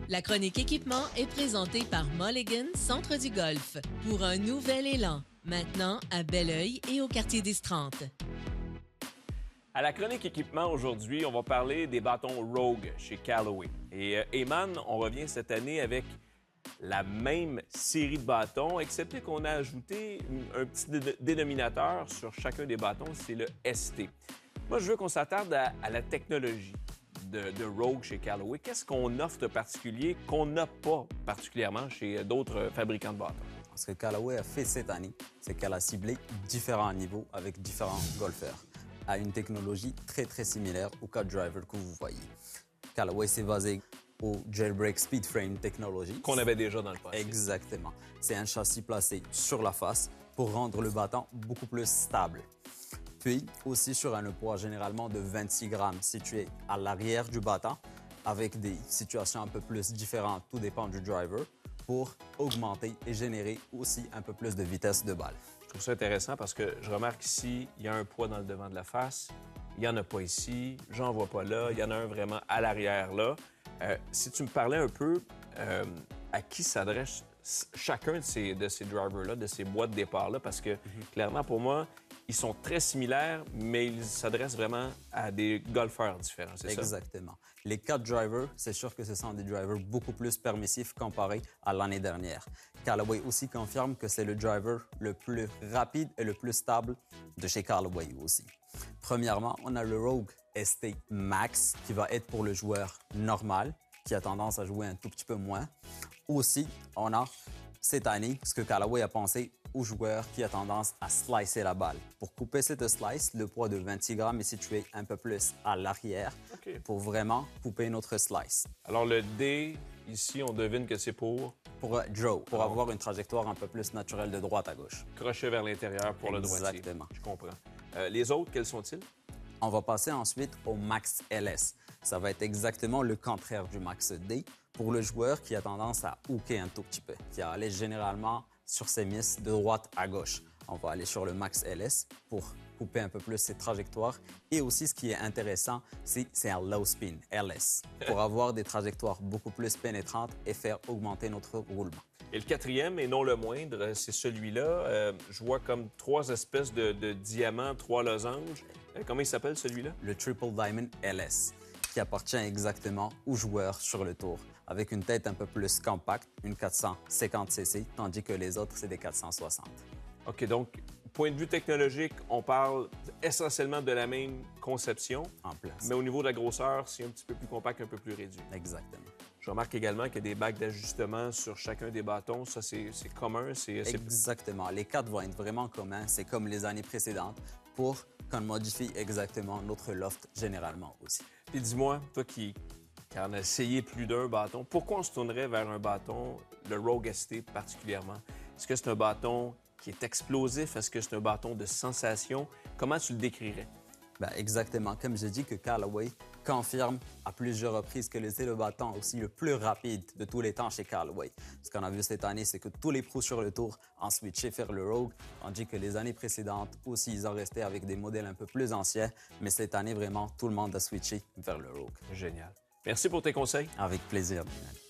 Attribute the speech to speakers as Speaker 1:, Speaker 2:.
Speaker 1: La chronique équipement est présentée par Mulligan Centre du Golf pour un nouvel élan, maintenant à Belleuil et au quartier des 30.
Speaker 2: À la chronique équipement aujourd'hui, on va parler des bâtons Rogue chez Callaway. Et Eman, on revient cette année avec la même série de bâtons, excepté qu'on a ajouté un petit dénominateur sur chacun des bâtons, c'est le ST. Moi, je veux qu'on s'attarde à la technologie de Rogue chez Callaway. Qu'est-ce qu'on offre de particulier qu'on n'a pas particulièrement chez d'autres fabricants de bâtons?
Speaker 3: Ce que Callaway a fait cette année, c'est qu'elle a ciblé différents niveaux avec différents golfeurs à une technologie très similaire au Cut Driver que vous voyez. Callaway s'est basé au Jailbreak Speed Frame Technology.
Speaker 2: Qu'on avait déjà dans le passé.
Speaker 3: Exactement. C'est un châssis placé sur la face pour rendre le bâton beaucoup plus stable. Puis aussi sur un poids généralement de 26 grammes situé à l'arrière du bâton avec des situations un peu plus différentes, tout dépend du driver, pour augmenter et générer aussi un peu plus de vitesse de balle.
Speaker 2: Je trouve ça intéressant parce que je remarque ici, il y a un poids dans le devant de la face, il n'y en a pas ici, j'en vois pas là, il y en a un vraiment à l'arrière là. Si tu me parlais un peu à qui s'adresse chacun de ces drivers-là, de ces boîtes de départ-là, parce que clairement pour moi, ils sont très similaires, mais ils s'adressent vraiment à des golfeurs différents, c'est ça?
Speaker 3: Exactement. Les 4 drivers, c'est sûr que ce sont des drivers beaucoup plus permissifs comparés à l'année dernière. Callaway aussi confirme que c'est le driver le plus rapide et le plus stable de chez Callaway aussi. Premièrement, on a le Rogue ST Max qui va être pour le joueur normal, qui a tendance à jouer un tout petit peu moins. Aussi, on a cette année ce que Callaway a pensé au joueur qui a tendance à slicer la balle. Pour couper cette slice, le poids de 26 grammes est situé un peu plus à l'arrière pour vraiment couper notre slice.
Speaker 2: Alors le D, ici, on devine que c'est pour
Speaker 3: draw, pour avoir une trajectoire un peu plus naturelle de droite à gauche.
Speaker 2: Crochet vers l'intérieur pour le droitier.
Speaker 3: Exactement.
Speaker 2: Je comprends. Les autres, quels sont-ils?
Speaker 3: On va passer ensuite au Max LS. Ça va être exactement le contraire du Max D pour le joueur qui a tendance à hooker un tout petit peu, qui va aller généralement sur ses misses de droite à gauche. On va aller sur le Max LS pour couper un peu plus ses trajectoires. Et aussi, ce qui est intéressant, c'est un low spin, LS, pour avoir des trajectoires beaucoup plus pénétrantes et faire augmenter notre roulement.
Speaker 2: Et le quatrième, et non le moindre, c'est celui-là. Je vois comme 3 espèces de diamants, 3 losanges. Comment il s'appelle, celui-là?
Speaker 3: Le Triple Diamond LS, qui appartient exactement aux joueurs sur le tour, avec une tête un peu plus compacte, une 450cc, tandis que les autres, c'est des 460.
Speaker 2: OK, donc, point de vue technologique, on parle essentiellement de la même conception.
Speaker 3: En place.
Speaker 2: Mais au niveau de la grosseur, c'est un petit peu plus compact, un peu plus réduit.
Speaker 3: Exactement.
Speaker 2: Je remarque également qu'il y a des bagues d'ajustement sur chacun des bâtons. Ça, c'est commun.
Speaker 3: Exactement. Les 4 vont être vraiment communs. C'est comme les années précédentes pour qu'on modifie exactement notre loft généralement aussi.
Speaker 2: Puis dis-moi, toi qui en as essayé plus d'un bâton, pourquoi on se tournerait vers un bâton, le Rogue ST particulièrement? Est-ce que c'est un bâton qui est explosif? Est-ce que c'est un bâton de sensation? Comment tu le décrirais?
Speaker 3: Exactement. Comme j'ai dit que Callaway confirme à plusieurs reprises que c'est le bâton aussi le plus rapide de tous les temps chez Callaway. Ce qu'on a vu cette année, c'est que tous les pros sur le tour ont switché vers le Rogue, tandis que les années précédentes aussi, ils ont resté avec des modèles un peu plus anciens. Mais cette année, vraiment, tout le monde a switché vers le Rogue.
Speaker 2: Génial. Merci pour tes conseils.
Speaker 3: Avec plaisir, Daniel.